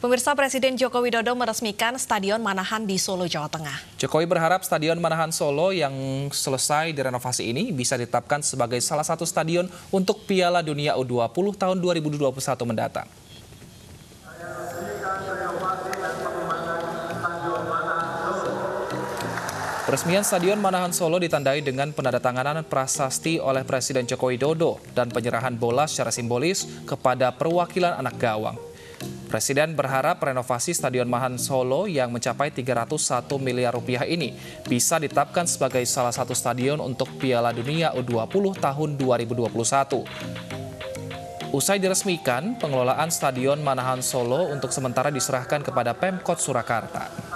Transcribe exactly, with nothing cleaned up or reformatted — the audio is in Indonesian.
Pemirsa, Presiden Joko Widodo meresmikan Stadion Manahan di Solo, Jawa Tengah. Jokowi berharap Stadion Manahan Solo yang selesai direnovasi ini bisa ditetapkan sebagai salah satu stadion untuk Piala Dunia U dua puluh tahun dua ribu dua puluh satu mendatang. Peresmian Stadion Manahan Solo ditandai dengan penandatanganan prasasti oleh Presiden Joko Widodo dan penyerahan bola secara simbolis kepada perwakilan anak gawang. Presiden berharap renovasi Stadion Manahan Solo yang mencapai tiga ratus satu miliar rupiah ini bisa ditetapkan sebagai salah satu stadion untuk Piala Dunia U dua puluh tahun dua ribu dua puluh satu. Usai diresmikan, pengelolaan Stadion Manahan Solo untuk sementara diserahkan kepada Pemkot Surakarta.